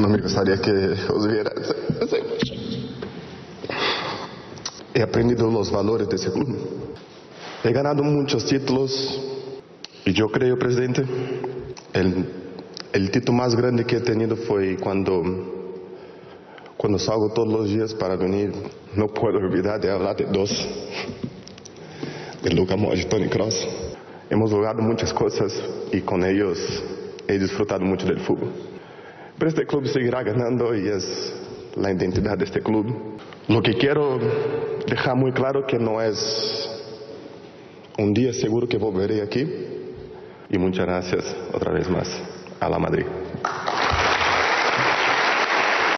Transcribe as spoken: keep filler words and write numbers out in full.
No me gustaría que os viera. He aprendido los valores de ese club. He ganado muchos títulos y yo creo, presidente, el, el título más grande que he tenido fue cuando, cuando salgo todos los días para venir. No puedo olvidar de hablar de dos, de Luka Modric y Toni Kroos. Hemos logrado muchas cosas y con ellos he disfrutado mucho del fútbol. Pero este club seguirá ganando y es la identidad de este club. Lo que quiero dejar muy claro que no es un día seguro que volveré aquí. Y muchas gracias otra vez más a la Madrid.